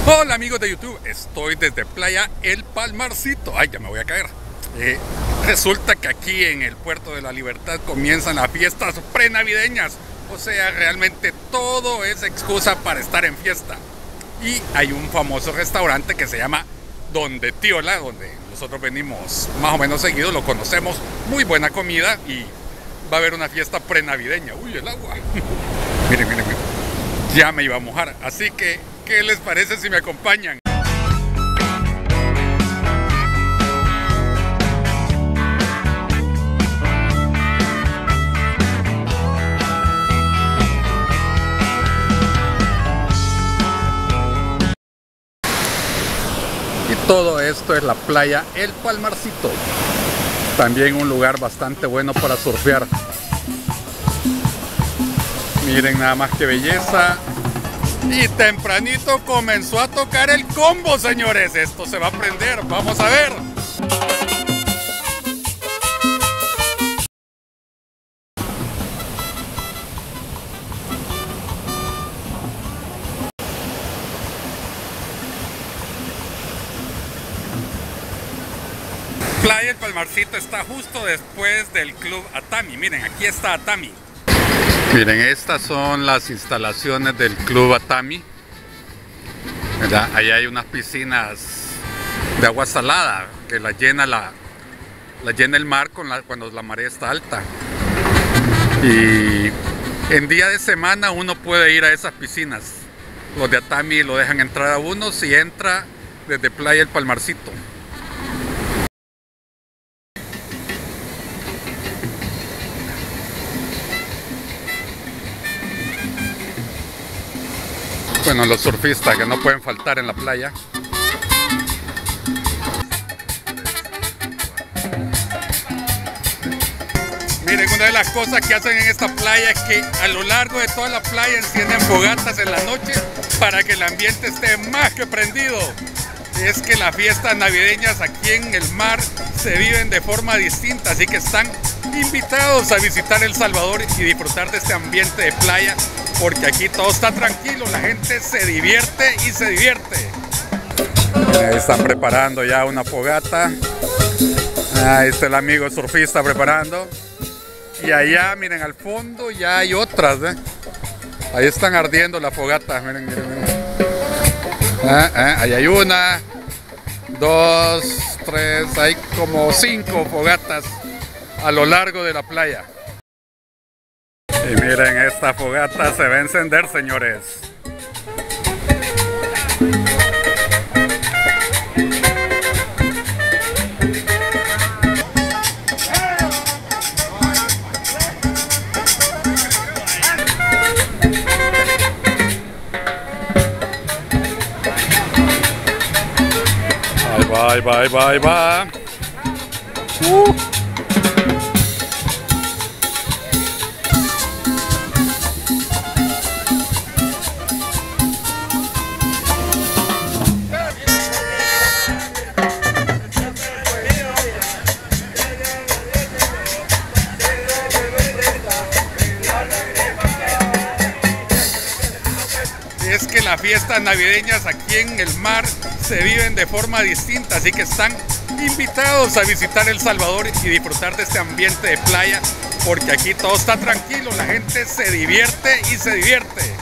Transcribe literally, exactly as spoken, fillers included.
Hola amigos de YouTube, estoy desde Playa El Palmarcito. Ay, ya me voy a caer. Eh, resulta que aquí en el Puerto de la Libertad comienzan las fiestas prenavideñas. O sea, realmente todo es excusa para estar en fiesta. Y hay un famoso restaurante que se llama Donde Tiola, donde nosotros venimos más o menos seguido, lo conocemos. Muy buena comida y va a haber una fiesta prenavideña. Uy, el agua. Miren, miren, miren. Ya me iba a mojar, así que ¿qué les parece si me acompañan? Y todo esto es la playa El Palmarcito. También un lugar bastante bueno para surfear. Miren nada más que belleza. Y tempranito comenzó a tocar el combo, señores. Esto se va a prender, vamos a ver. Playa El Palmarcito está justo después del Club Atami. Miren, aquí está Atami. Miren, estas son las instalaciones del Club Atami. ¿Verdad? Allá hay unas piscinas de agua salada que la llena, la, la llena el mar con la, cuando la marea está alta. Y en día de semana uno puede ir a esas piscinas. Los de Atami lo dejan entrar a uno si entra desde Playa El Palmarcito. Bueno, los surfistas que no pueden faltar en la playa. Miren, una de las cosas que hacen en esta playa es que a lo largo de toda la playa encienden fogatas en la noche para que el ambiente esté más que prendido. Es que las fiestas navideñas aquí en el mar se viven de forma distinta, así que están invitados a visitar El Salvador y disfrutar de este ambiente de playa, porque aquí todo está tranquilo, la gente se divierte y se divierte. Ahí están preparando ya una fogata. Ahí está el amigo surfista preparando. Y allá, miren, al fondo ya hay otras, ¿eh? Ahí están ardiendo las fogatas, miren, miren, miren. Ah, ah, ahí hay una, dos, tres, hay como cinco fogatas a lo largo de la playa. Y miren, esta fogata se va a encender, señores. Ahí va, ahí va, ahí va, ahí va. Uh. Es que las fiestas navideñas aquí en el mar se viven de forma distinta, así que están invitados a visitar El Salvador y disfrutar de este ambiente de playa, porque aquí todo está tranquilo, la gente se divierte y se divierte.